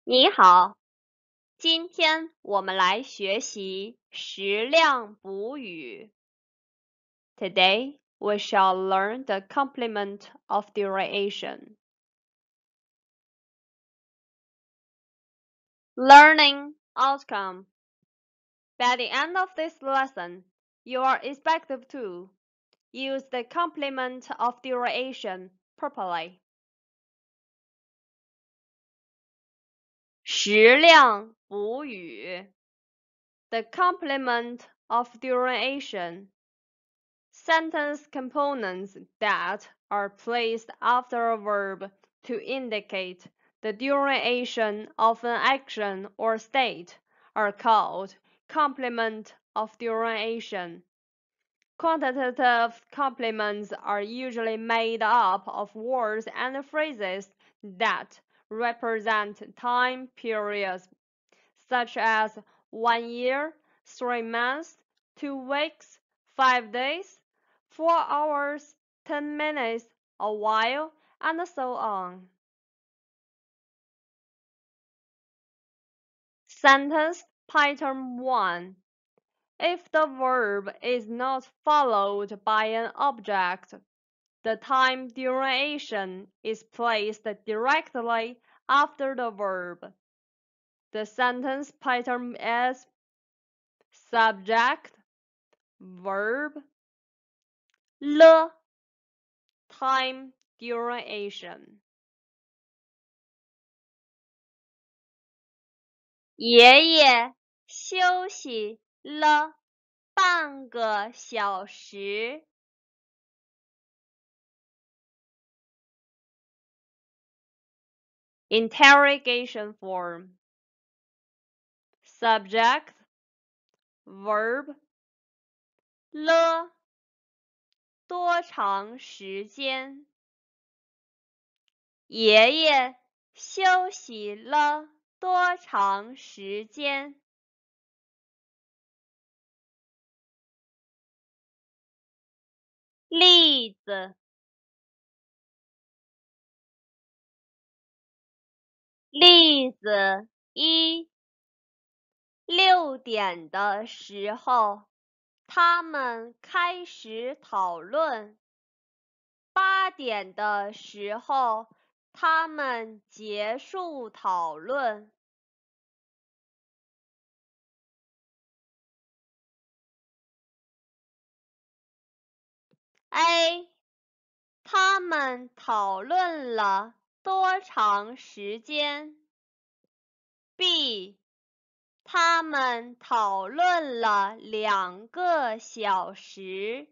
你好，今天我们来学习时量补语。Today we shall learn the complement of duration. Learning outcome. By the end of this lesson, you are expected to use the complement of duration properly. 时量补语 The complement of duration. Sentence components that are placed after a verb to indicate the duration of an action or state are called complement of duration. Quantitative complements are usually made up of words and phrases that represent time periods, such as 1 year, 3 months, 2 weeks, 5 days, 4 hours, 10 minutes, a while, and so on. Sentence pattern 1. If the verb is not followed by an object, the time duration is placed directly after the verb. The sentence pattern is subject, verb, le, time duration. 爷爷休息了半个小时。Interrogation form. Subject, verb, 了多长时间？爷爷休息了多长时间？例子，例子一，6点的时候，他们开始讨论。8点的时候，他们结束讨论。A. 他们讨论了多长时间 ？B. 他们讨论了2个小时。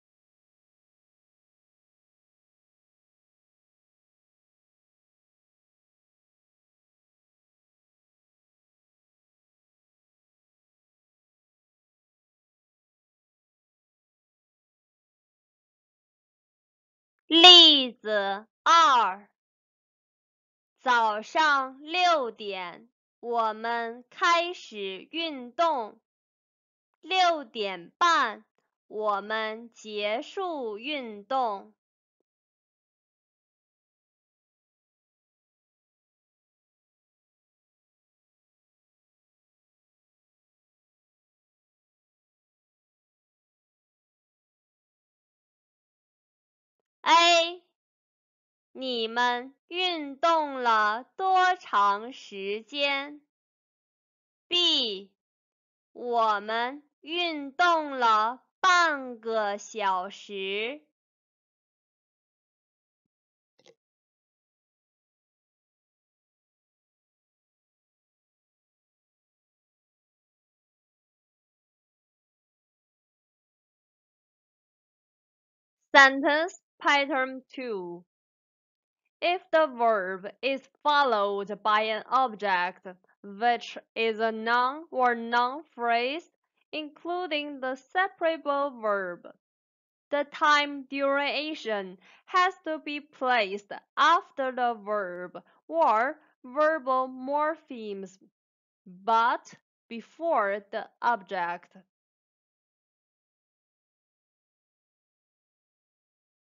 例子2，早上6点，我们开始运动。6点半，我们结束运动。A. 你们运动了多长时间 ？B. 我们运动了半个小时。Sentence pattern 2. If the verb is followed by an object, which is a noun or noun phrase, including the separable verb, the time duration has to be placed after the verb or verbal morphemes, but before the object.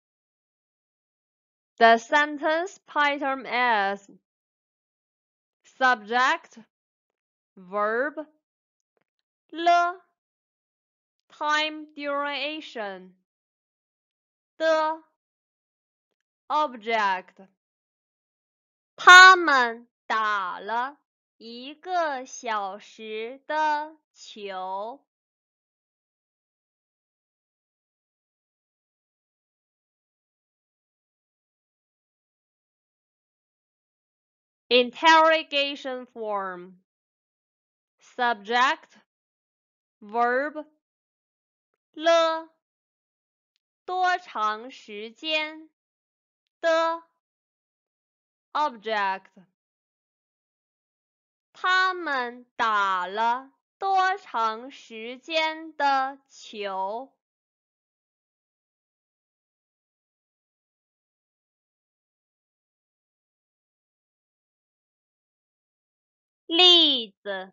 The sentence pattern is subject, verb,了 time duration, 的 object. 他们打了1个小时的球。Interrogation form. Subject, verb, 了多长时间的 object. 他们打了多长时间的球？例子，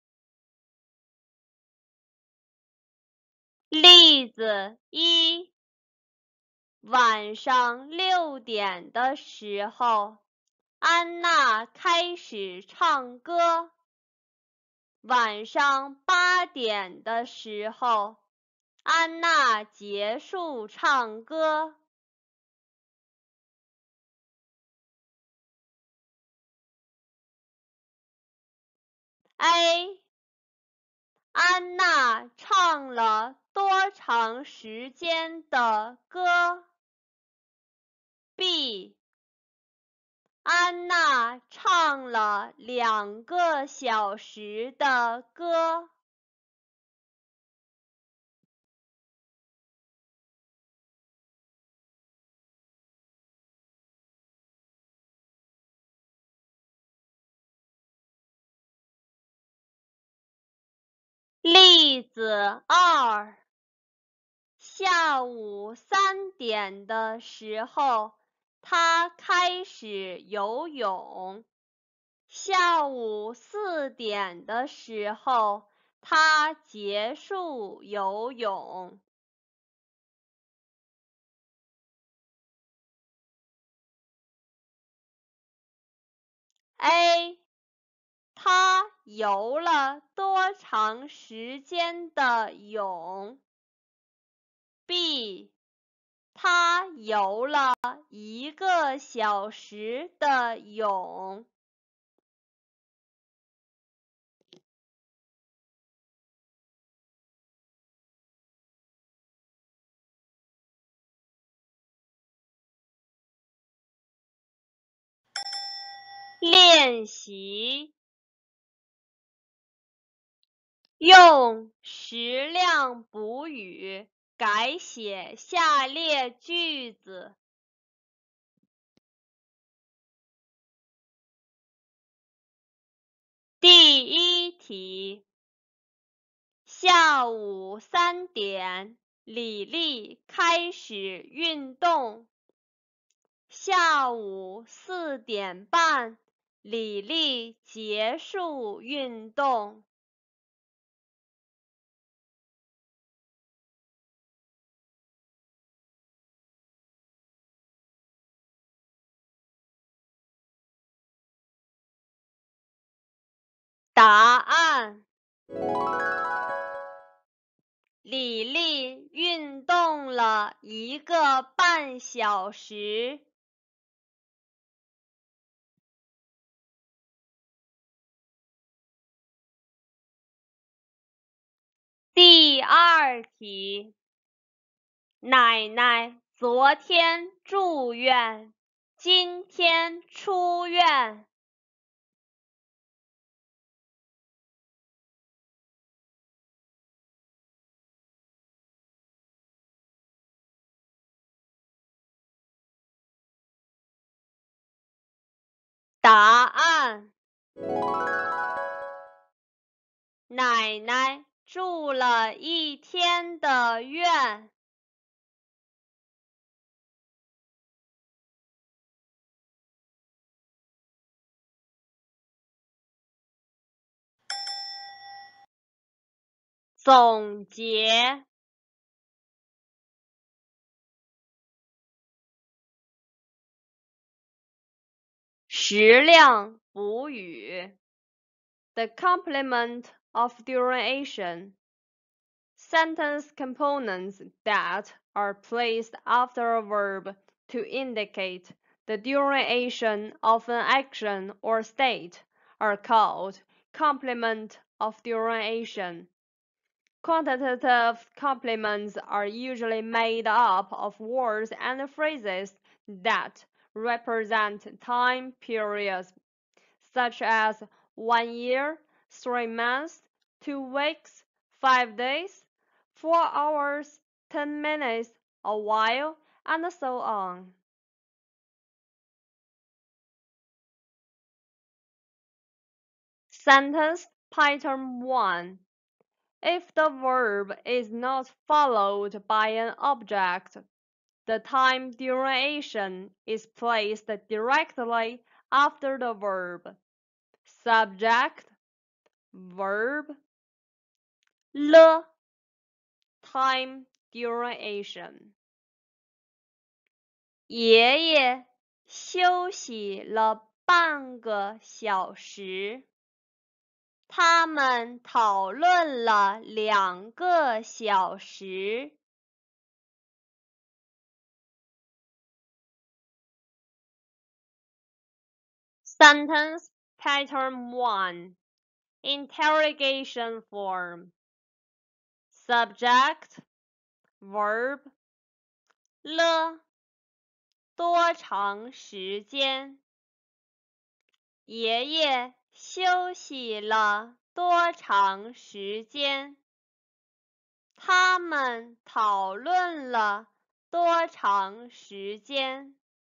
例子1，晚上6点的时候，安娜开始唱歌。晚上8点的时候，安娜结束唱歌。A， 安娜唱了多长时间的歌？ B， 安娜唱了2个小时的歌。例子2，下午3点的时候，他开始游泳。下午4点的时候，他结束游泳。A， 他游了多长时间的泳？ B， 他游了1个小时的泳。练习，用矢量补语改写下列句子。第1题，下午3点，李丽开始运动。下午4点半，李丽结束运动。答案：李丽运动了1个半小时。第2题，奶奶昨天住院，今天出院。答案：奶奶住了1天的院。总结，矢量补语 the complement of duration. Sentence components that are placed after a verb to indicate the duration of an action or state are called complement of duration. Quantitative complements are usually made up of words and phrases that represent time periods, such as 1 year, 3 months, 2 weeks, 5 days, 4 hours, 10 minutes, a while, and so on. Sentence pattern 1. If the verb is not followed by an object, the time duration is placed directly after the verb. Subject, verb, le, time duration. 爷爷休息了半个小时。他们讨论了2个小时。Sentence pattern 1. Interrogation form. Subject, verb, 了，多长时间？爷爷休息了多长时间？他们讨论了多长时间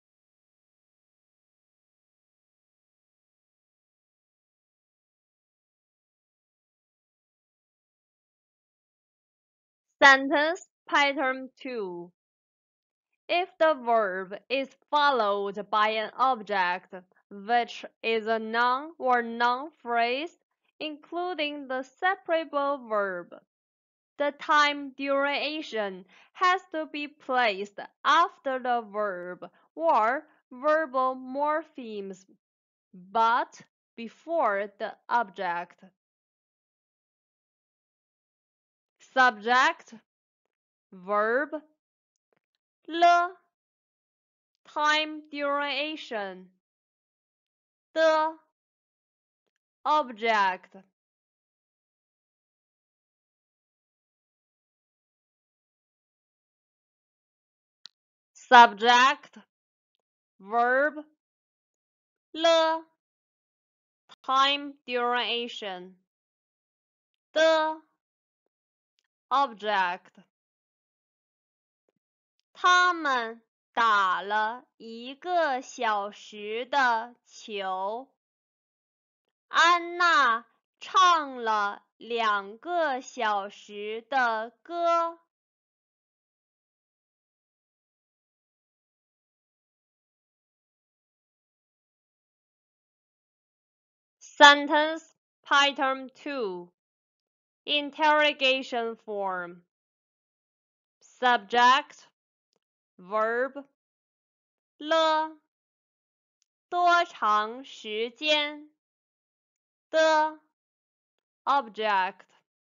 ？Sentence pattern 2. If the verb is followed by an object, which is a noun or noun phrase, including the separable verb, the time duration has to be placed after the verb or verbal morphemes, but before the object. Subject, verb, 了 time duration, 的 object. Subject, verb, 了 time duration, 的 object. 他们打了1个小时的球。安娜唱了2个小时的歌。Sentence pattern 2. Interrogation form. Subject, verb, 了，多长时间？的 object.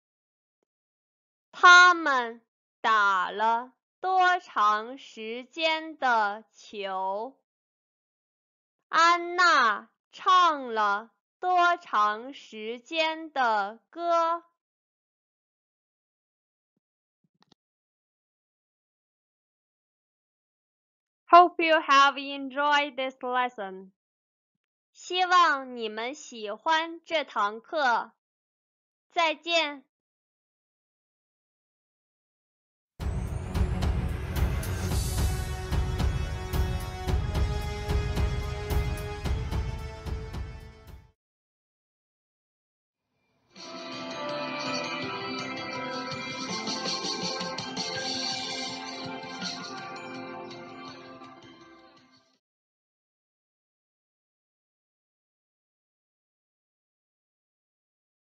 他们打了多长时间的球？安娜唱了多长时间的歌？Hope you have enjoyed this lesson. 希望你们喜欢这堂课。再见。